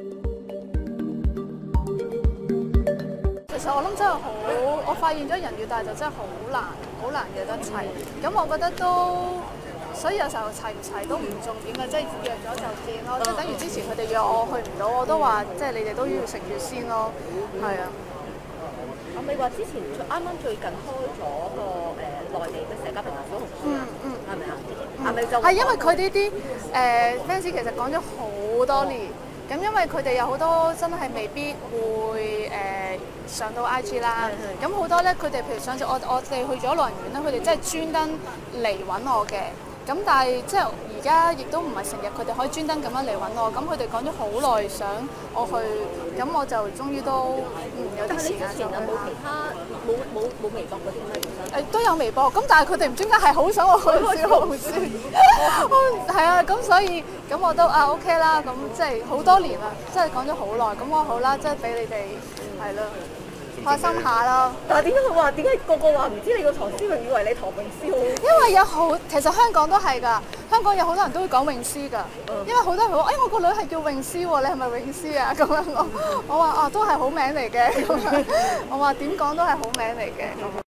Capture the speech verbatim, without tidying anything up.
其實我諗真係好，我發現咗人越大就真係好難，好難約得齊。咁我覺得都，所以有時候齊唔齊都唔重點嘅，即係約咗就見咯。即係等於之前佢哋約我去唔到，我都話即係你哋都要食住先咯。係啊。 咁你話之前啱啱最近開咗個誒內地嘅社交平台小紅書，嗯嗯，係咪啊？係咪就係因為佢呢啲誒 fans 其實講咗好多年。咁因為佢哋有好多真係未必會誒、呃、上到 I G 啦，咁好多咧佢哋譬如上次我我哋去咗樂園咧，佢哋真係專登嚟揾我嘅，咁但係即係而家亦都唔係成日佢哋可以專登咁樣嚟揾我，咁佢哋講咗好耐想我去，咁我就終於都嗯有啲時間就去。 但係你之前有冇其他冇冇冇微博嗰啲咩？ 誒都有微博，咁但係佢哋唔知點解係好想我去小紅書，係啊，咁所以咁我都啊 OK 啦，咁即係好多年啦，即係講咗好耐，咁我好啦，即係俾你哋係咯，開心下啦。 但係點解佢話點解個個話唔知你個唐詩詠，以為你唐詠詩好？ 因為有好，其實香港都係㗎，香港有好多人都會講詠詩㗎，嗯、因為好多人會話，誒、哎、我個女係叫詠詩喎，你係咪詠詩啊？咁樣我我話啊都係好名嚟嘅，我話點講都係好名嚟嘅。